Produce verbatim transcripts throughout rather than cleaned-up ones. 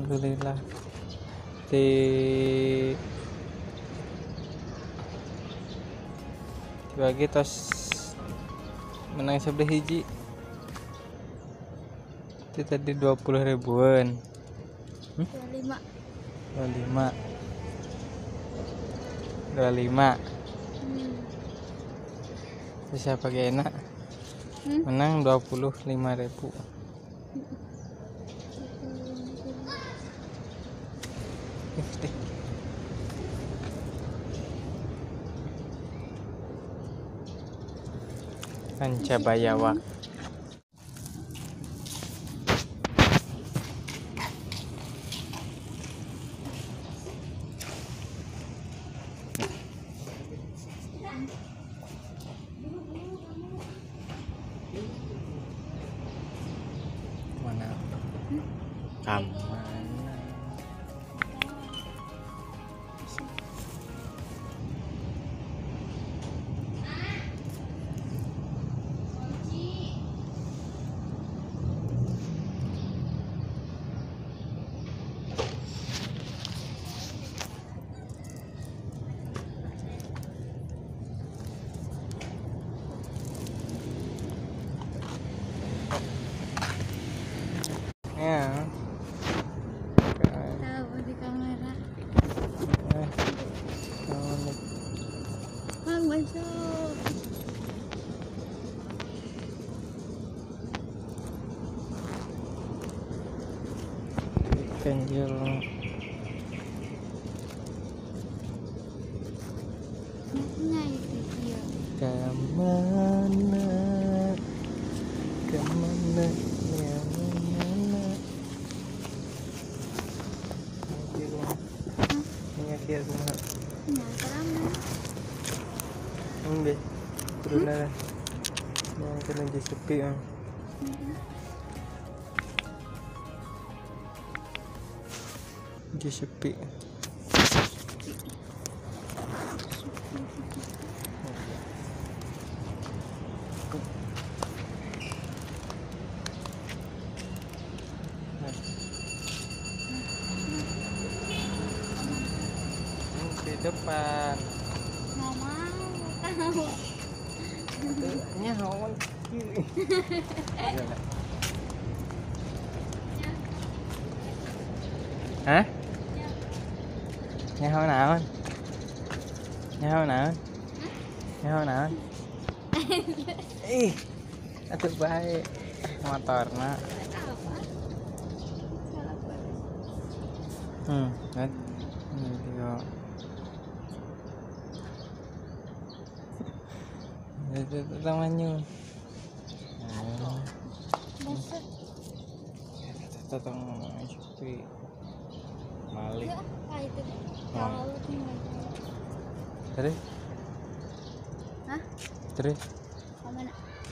Alhamdulillah di dibagi tos menang sebelah hiji itu tadi dua puluh ribuan. hmm? dua puluh lima dua puluh lima dua puluh lima hmm. Terus siapa gak enak Hmm? menang dua puluh lima ribu. Pancabayawak. Mana? Kamu mana? Ya. Tahu di kamera. Eh, kamu Bang masuk. ganjil. Maknya itu dia. Kemana? Kemana? Ya mana? Ini rumah. Ini dia rumah. Nah, ramai. Ambil turun dah. Yang kena je sepi ah. Je sepi. Di depan. Nggak mau tahu. Nya hawan kiri. Hah? Nya hawan naon? Nya hawan naon? Nya hawan naon? Ih, atuh bae motorna. Hmm, kan? Ini dia. Itu tamannya. Besok. Tatang sepi. Malik. Ya, apa itu? Kalau tinggal. Terus? Hah? Terus? Mana?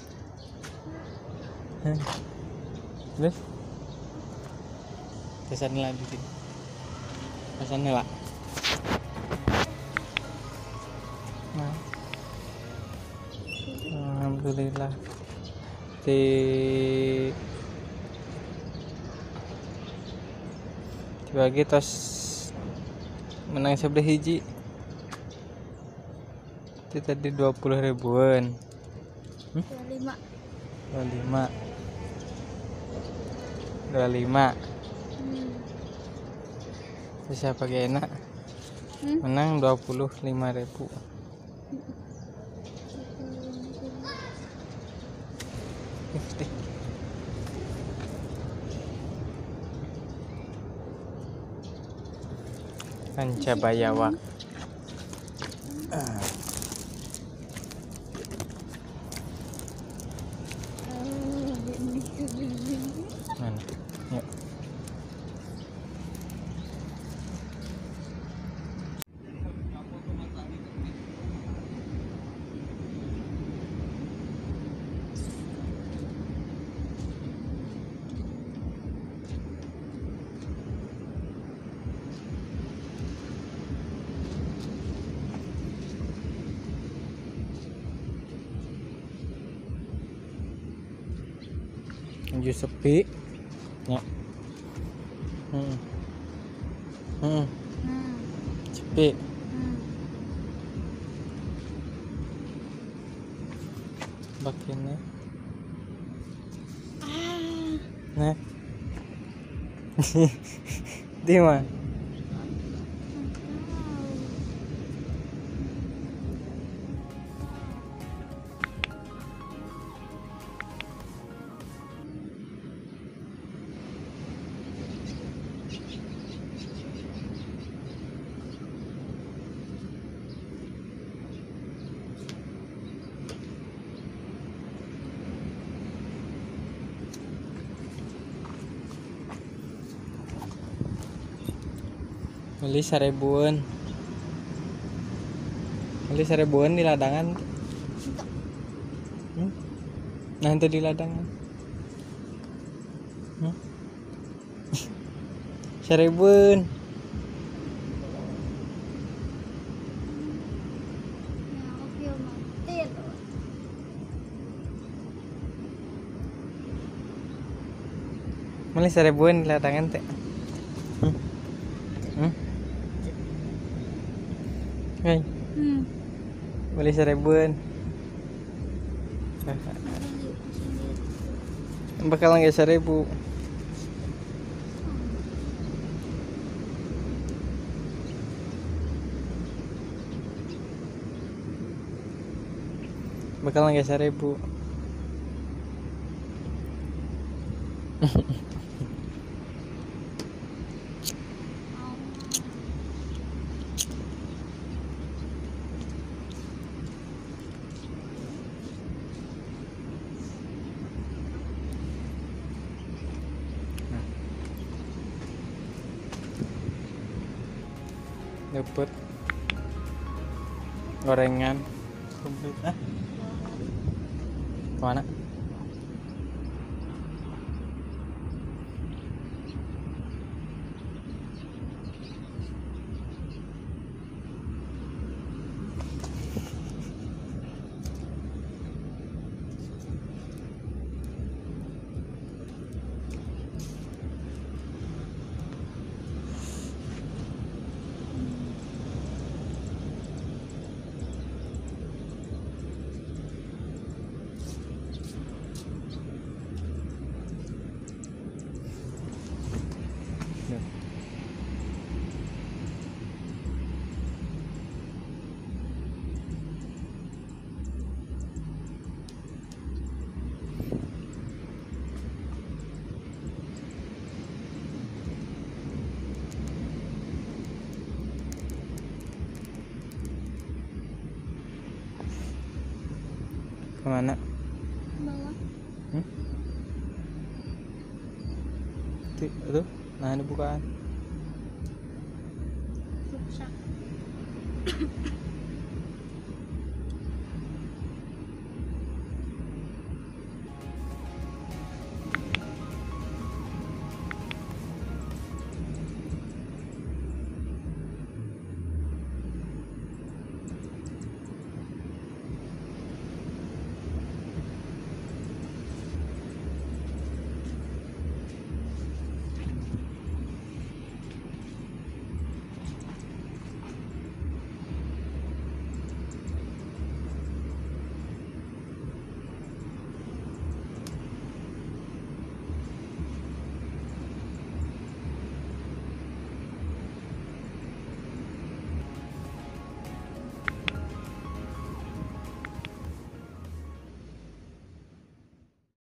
Terus? Kesan lah di sini. Kesannya lah. Nah. Alhamdulillah di dibagi tos menang sebelah hiji itu tadi dua puluh ribuan. hmm? dua puluh lima dua puluh lima dua puluh lima hmm. Terus siapa gak enak Hmm? menang dua puluh lima ribu. Pancabayawak. Ah. Mana? Yuk. Menuju sepi ya. hmm. Hmm, Hmm. cepet. Hmm. Bakine. Ah. Nah. Di mana? Beli seribuan. Beli seribuan di ladangan. Hmm? Nah itu di ladangan. Hmm? Seribuan. Ya, oke, mati loh. Beli seribuan di ladangan teh. Hmm? Hmm? Hey, Hmm. beli seribuan. Beli sendiri. Bakal nggak seribu. Bakal nggak seribu. Dapat gorengan komplit. Ah, kemana? Kemana? Bawah. Hmm? Tuh, tuh, nah ini bukaan. Rusak.